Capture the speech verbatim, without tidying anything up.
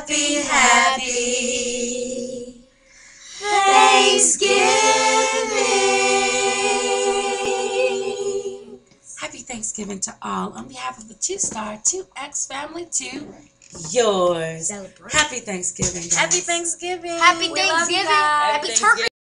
happy, happy Thanksgiving. Happy Thanksgiving to all. On behalf of the two star two X family, to yours. Celebrate. Happy Thanksgiving, guys. Happy Thanksgiving. Happy Thanksgiving. Happy Turkey